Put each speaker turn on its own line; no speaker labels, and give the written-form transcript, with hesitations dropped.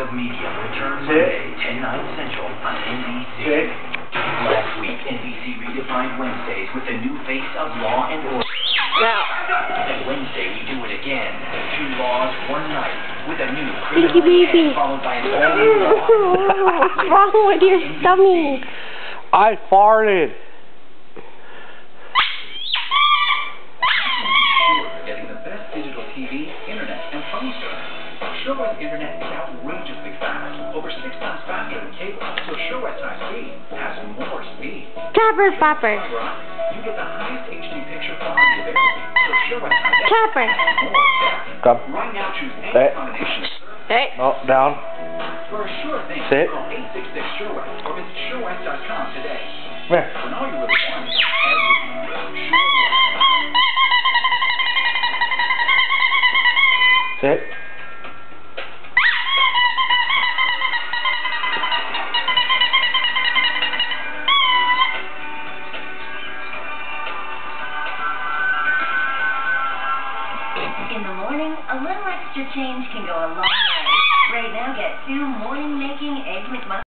of Media returns Monday, 10/9 Central on NBC. Last week, NBC redefined Wednesdays with the new face of Law and Order.
Now.
And Wednesday, we do it again. 2 laws, 1 night, with a new
Pinky
criminal
baby.
case followed by an all-new law.
What's wrong with your stomach?
I farted.
Getting the best digital TV, internet, and phone service. SureWest Internet is outrageously fast, over 6 times faster than cable. So SureWest High Speed has more speed.
Chopper, Popper.
You get the highest HD picture quality available. So SureWest High
Chopper.
has more depth.
Come.
Right now, choose any
Hey.
combination.
Hey.
Oh, down.
For a sure thing,
Sit.
call 866 SureWest or visit SureWest.com today.
Come here.
When all you really want is everything SureWest.
Sit.
In the morning, a little extra change can go a long way. Right now, get 2 morning-making Egg McMuffins.